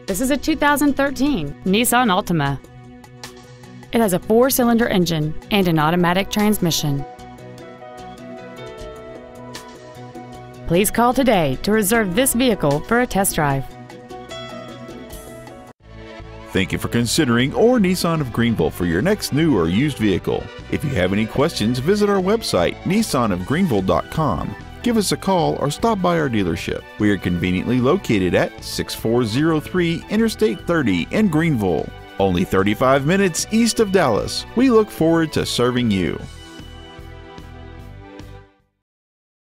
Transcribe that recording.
This is a 2013 Nissan Altima. It has a 4-cylinder engine and an automatic transmission. Please call today to reserve this vehicle for a test drive. Thank you for considering or Nissan of Greenville for your next new or used vehicle. If you have any questions, visit our website, nissanofgreenville.com. Give us a call or stop by our dealership. We are conveniently located at 6403 Interstate 30 in Greenville, only 35 minutes east of Dallas. We look forward to serving you.